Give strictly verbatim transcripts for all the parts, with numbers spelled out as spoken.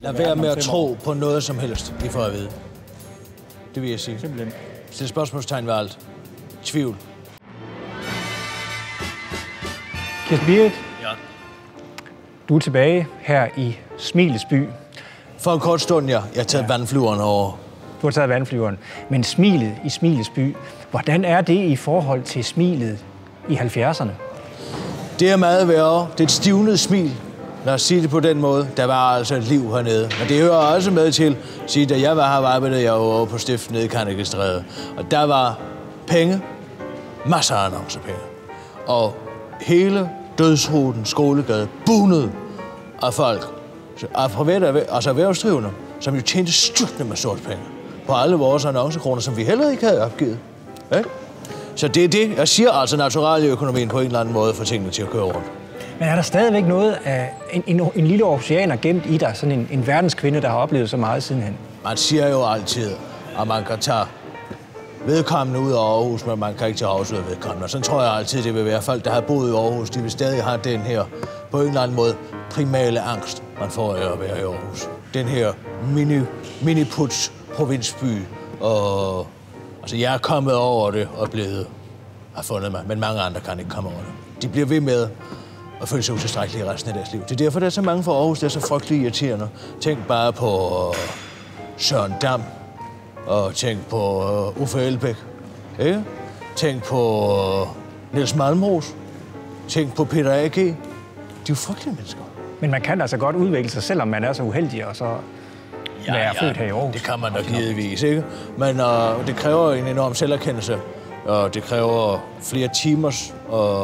Lad være med at tro på noget som helst, I får at vide. Det vil jeg sige. Simpelthen. Stil spørgsmålstegn ved alt. Tvivl. Kirsten Birgit, Ja. du er tilbage her i Smilets by. For en kort stund, ja. Jeg har taget ja. vandflyveren over. Du har taget vandflyveren. Men Smilet i Smilets by, hvordan er det i forhold til Smilet i halvfjerdserne? Det er meget værre. Det er et stivnet smil. Lad os sige det på den måde. Der var altså et liv hernede. Men det hører også med til at sige, da jeg var her, arbejdede jeg over på Stift nede i Carnegie-Stræde. Og der var penge. Masser af annoncepenge. Og hele Dødsruten skolegade bundet af folk. Af private, altså erhvervsdrivende, som jo tjente styrtende med sort penge på alle vores annoncekroner, som vi heller ikke havde opgivet. Ikke? Så det er det, jeg siger altså naturalieøkonomien på en eller anden måde for tingene til at køre rundt. Men er der stadigvæk noget af en, en, en lille oceaner gemt i dig, sådan en, en verdenskvinde, der har oplevet så meget sidenhen? Man siger jo altid, at man kan tage vedkommende ud af Aarhus, men man kan ikke tage Aarhus ud af vedkommende. Og sådan tror jeg altid, det vil være folk, der har boet i Aarhus, de vil stadig have den her, på en eller anden måde, primale angst, man får af at være i Aarhus. Den her mini, mini-puts provinsby, og altså, jeg er kommet over det og blevet, har fundet mig, men mange andre kan ikke komme over det. De bliver ved med at føle sig utilstrækkelige i resten af deres liv. Det er derfor, der er så mange fra Aarhus, der er så frygtelig irriterende. Tænk bare på Søren Dam, og tænk på Uffe Elbæk, ikke? Tænk på Niels Malmros, tænk på Peter A G. De er jo frygtelige mennesker. Men man kan altså godt udvikle sig, selvom man er så uheldig, og så ja, være ja, født her i Aarhus. Det kan man da givetvis, ikke? Men uh, det kræver en enorm selverkendelse, og det kræver flere timers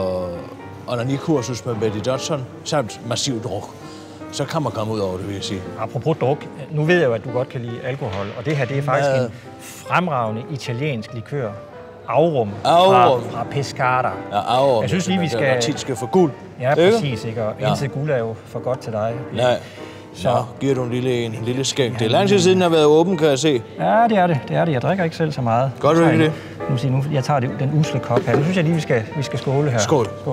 uh, onanikursus med Betty Dodson, samt massiv druk. Så kan man komme ud over det, vil jeg sige. Apropos druk, nu ved jeg jo, at du godt kan lide alkohol, og det her, det er faktisk Mad. en fremragende italiensk likør. Aurum, Aurum. Fra, fra Pescara. Ja, Aurum. Jeg synes lige, vi skal... Det skal få guld. Ja, præcis, ikke? Og ja. Indtil guld er jo for godt til dig. Nej. Så Nå, giver du en lille, en, en lille skænk. Ja, det er lang tid siden, den har været åben, kan jeg se. Ja, det er det. Det er det. Jeg drikker ikke selv så meget. Godt du ikke det? Nu siger nu, jeg tager det, den usle kop her. Nu synes jeg lige, vi skal, vi skal skåle her. Skål. Skål.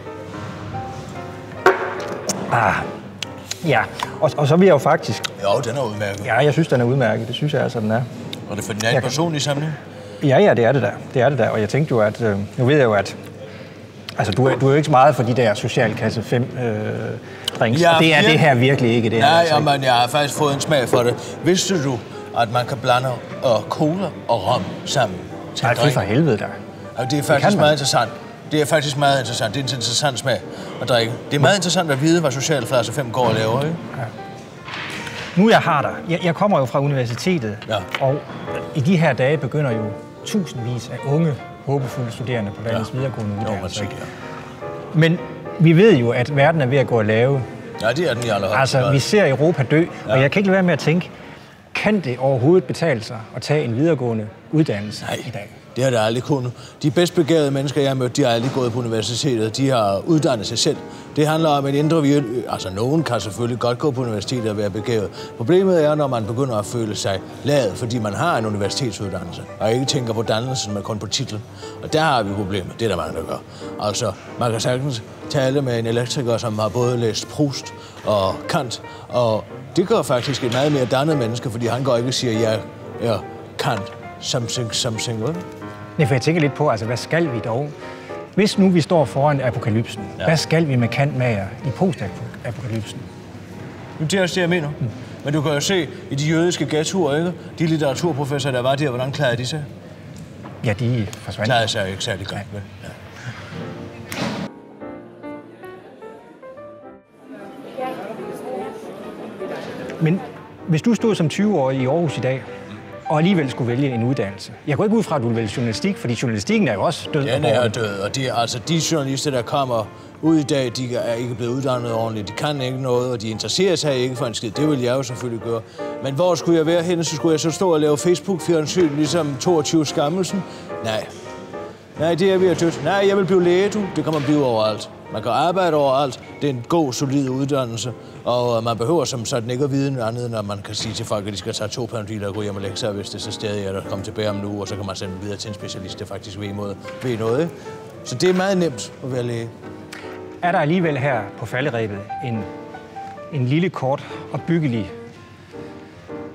Ah. Ja, og, og så vil jeg jo faktisk... Jo, den er udmærket. Ja, jeg synes, den er udmærket. Det synes jeg altså, den er. Og det er for din egen personlige samling? Ja, ja, det er det da. Det er det da. Og jeg tænkte jo, at... Øh, nu ved jeg jo, at... Altså, du er, du er jo ikke så meget for de der socialkasse fem øh, drinks. Ja, og det er det her virkelig ikke, det her. Nej, altså. jamen, jeg har faktisk fået en smag for det. Vidste du, at man kan blande uh, cola og rom sammen til Nej, det er for helvede da. Og det er faktisk det meget interessant. Det er faktisk meget interessant. Det er en interessant smag at drikke. Det er meget interessant at vide, hvad socialklasse fem går og laver, ikke? Ja. Nu jeg har dig. Jeg, jeg kommer jo fra universitetet, ja. Og i de her dage begynder jo tusindvis af unge, håbefulde studerende på landets ja. videregående uddannelser. Ja. Men vi ved jo, at verden er ved at gå og lave. Ja, det er den i allerhøjeste. Altså, vi ser Europa dø, ja. Og jeg kan ikke lade være med at tænke, kan det overhovedet betale sig at tage en videregående uddannelse Nej. i dag? Det har det aldrig kunnet. De bedst begavede mennesker, jeg har mødt, de har aldrig gået på universitetet. De har uddannet sig selv. Det handler om en indre virke. Altså, nogen kan selvfølgelig godt gå på universitetet og være begavet. Problemet er, når man begynder at føle sig ladet, fordi man har en universitetsuddannelse, og ikke tænker på dannelsen, men kun på titlen. Og der har vi problemet. Det er der mange, der gør. Altså, man kan sagtens tale med en elektriker, som har både læst Proust og Kant, og det gør faktisk et meget mere dannet menneske, fordi han går ikke og siger, ja, ja, Kant, something, something, hvad? Nej, for jeg tænker lidt på, altså, hvad skal vi dog? Hvis nu vi står foran apokalypsen, ja. Hvad skal vi med Kant-mager i post-apokalypsen? Det er også det, jeg mener. Mm. Men du kan jo se i de jødiske ghettoer, ikke? De litteraturprofessorer, der var der, hvordan klarede de sig? Ja, de forsvandt. Klarede sig ikke særlig godt, vel? Ja. Men hvis du stod som tyve-årig i Aarhus i dag, og alligevel skulle vælge en uddannelse. Jeg går ikke ud fra, at du vil vælge journalistik, fordi journalistikken er jo også død. Den er død, og de, altså, de journalister, der kommer ud i dag, de er ikke blevet uddannet ordentligt, de kan ikke noget, og de interesserer sig ikke for en skid. Det vil jeg jo selvfølgelig gøre. Men hvor skulle jeg være henne? Så skulle jeg så stå og lave Facebook-fjernsyn, ligesom toogtyve Skammelsen? Nej. Nej, det er ved at dødt. Nej, jeg vil blive læge, du. Det kan man blive overalt. Man kan arbejde overalt. Det er en god, solid uddannelse. Og man behøver som sådan ikke at vide noget andet, når man kan sige til folk, at de skal tage to Panodiler og gå hjem og lægge sig, hvis det så stadig er der kommer tilbage om nu, og så kan man sende videre til en specialist, der faktisk ved, imod, ved noget. Så det er meget nemt at være læge. Er der alligevel her på falderebet en, en lille, kort og byggelig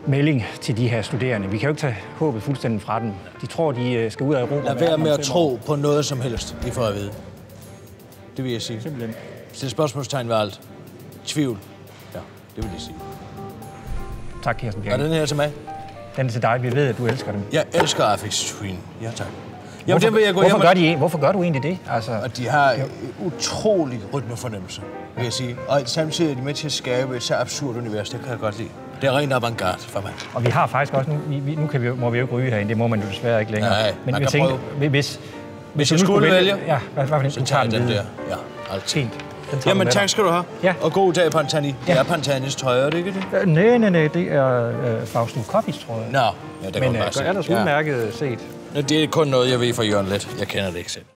melding til de her studerende. Vi kan jo ikke tage håbet fuldstændig fra dem. De tror, de skal ud af Europa. Lad være med at tro på noget som helst, de får at vide. Det vil jeg sige. Simpelthen. Stil spørgsmålstegn ved alt. Tvivl. Ja, det vil jeg sige. Tak, Kirsten Er Bjerg. den her til mig? Den er til dig. Vi ved, at du elsker dem. Jeg elsker Affix Twin. Ja, tak. Hvorfor, Jamen, vil jeg gå hvorfor, hjem gør de, hvorfor gør du egentlig det? Altså, og de har en utrolig rytmefornemmelse, vil jeg sige. Og samtidig er de med til at skabe et så absurd univers. Det kan jeg godt lide. Det er rent avantgarde for mig. Og vi har faktisk også... Nu, vi, nu kan vi, må vi jo ikke ryge herinde. Det må man jo desværre ikke længere. Nej, men man jeg kan tænker, prøve. Hvis, Hvis jeg skulle vælge, ja, hvad, hvad, hvad, så tager jeg den der. Ja, altid. Fint. Den tager Jamen, du med tak dig. skal du have. Ja. Og god dag, Pantani. Det Ja. er Pantanis trøje, er det ikke det? Øh, Nej, nej, nej. Det er øh, Fausto Coffees, tror jeg. Nå, ja, det kan Men man øh, bare se. gør ellers Ja. udmærket set. Det er kun noget, jeg ved fra Jørgen Let. Jeg kender det ikke selv.